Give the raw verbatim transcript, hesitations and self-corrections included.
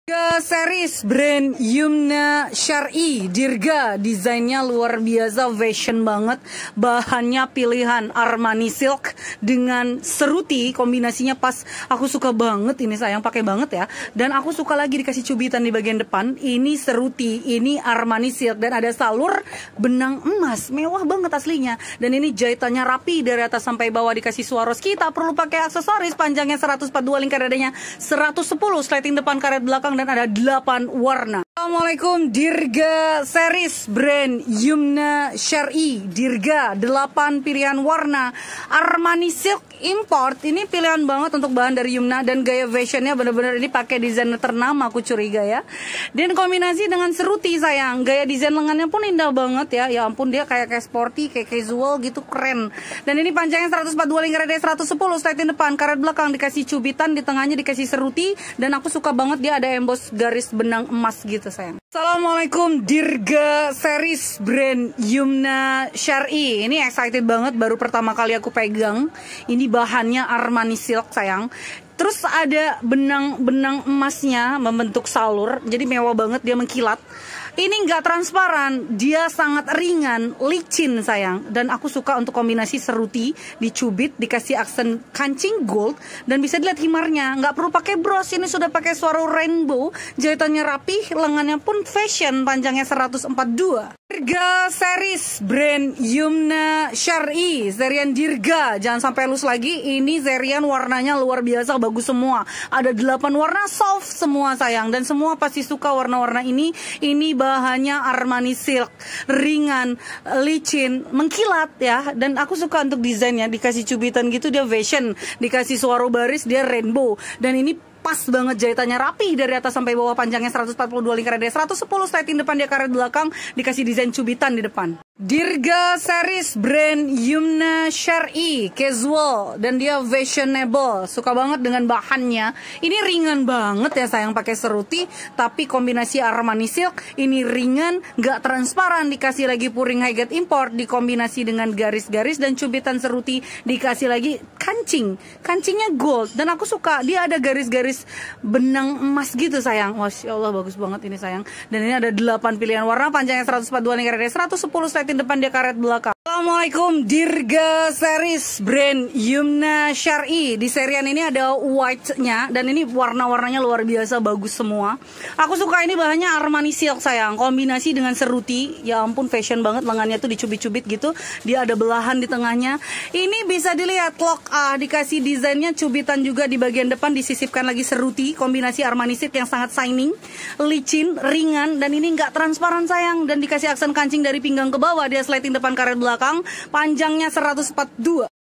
Dirga series brand Yumna Syar'i. Dirga desainnya luar biasa, fashion banget. Bahannya pilihan Armani silk dengan seruti, kombinasinya pas. Aku suka banget ini, sayang pakai banget ya. Dan aku suka lagi dikasih cubitan di bagian depan. Ini seruti, ini Armani silk dan ada salur benang emas, mewah banget aslinya. Dan ini jahitannya rapi dari atas sampai bawah, dikasih Swarovski. Tak perlu pakai aksesoris, panjangnya seratus empat puluh dua, lingkar dadanya seratus sepuluh, slating depan, karet belakang, dan ada delapan warna. Assalamualaikum, Dirga series brand Yumna Syar'i. Dirga delapan pilihan warna Armani silk import. Ini pilihan banget untuk bahan dari Yumna dan gaya fashionnya bener-bener ini pakai desainer ternama, aku curiga ya. Dan kombinasi dengan seruti, sayang. Gaya desain lengannya pun indah banget ya. Ya ampun, dia kayak kayak sporty, kayak casual gitu, keren. Dan ini panjangnya seratus empat puluh dua, lingkar dadanya seratus sepuluh, slating depan, karet belakang, dikasih cubitan, di tengahnya dikasih seruti. Dan aku suka banget dia ada emboss garis benang emas gitu, sayang. Assalamualaikum, Dirga series brand Yumna Syar'i. Ini excited banget, baru pertama kali aku pegang. Ini bahannya Armani silk, sayang. Terus ada benang-benang emasnya membentuk salur, jadi mewah banget, dia mengkilat. Ini nggak transparan, dia sangat ringan, licin, sayang. Dan aku suka untuk kombinasi seruti, dicubit, dikasih aksen kancing gold, dan bisa dilihat himarnya. Nggak perlu pakai bros, ini sudah pakai Swaro rainbow, jahitannya rapih, lengannya pun fashion, panjangnya seratus empat puluh dua. Dirga series brand Yumna Syar'i, serian Dirga, jangan sampai lus lagi. Ini serian warnanya luar biasa, bagus semua. Ada delapan warna, soft semua, sayang. Dan semua pasti suka warna-warna ini. Ini bahannya Armani silk, ringan, licin, mengkilat ya. Dan aku suka untuk desainnya, dikasih cubitan gitu, dia fashion, dikasih Swaro baris, dia rainbow. Dan ini pas banget, jahitannya rapi dari atas sampai bawah, panjangnya seratus empat puluh dua, lingkar dadanya seratus sepuluh, slating depan, dia karet belakang, dikasih desain cubitan di depan. Dirga series brand Yumna Syar'i, casual dan dia fashionable. Suka banget dengan bahannya. Ini ringan banget ya, sayang, pakai seruti tapi kombinasi Armani silk. Ini ringan, gak transparan, dikasih lagi puring high grade import, dikombinasi dengan garis-garis dan cubitan seruti, dikasih lagi kancing. Kancingnya gold dan aku suka dia ada garis-garis benang emas gitu, sayang. Masya Allah, bagus banget ini, sayang. Dan ini ada delapan pilihan warna, panjangnya seratus empat puluh dua, lingkar dadanya seratus sepuluh, depan, dia karet belakang. Assalamualaikum, Dirga series brand Yumna Syar'i. Di serian ini ada white-nya dan ini warna-warnanya luar biasa, bagus semua. Aku suka ini bahannya Armani silk, sayang, kombinasi dengan seruti. Ya ampun, fashion banget, lengannya tuh dicubit-cubit gitu. Dia ada belahan di tengahnya. Ini bisa dilihat lock A, dikasih desainnya cubitan juga di bagian depan, disisipkan lagi seruti, kombinasi Armani silk yang sangat shining, licin, ringan, dan ini nggak transparan, sayang. Dan dikasih aksen kancing dari pinggang ke bawah, dia slating depan, karet belakang, panjangnya seratus empat puluh dua.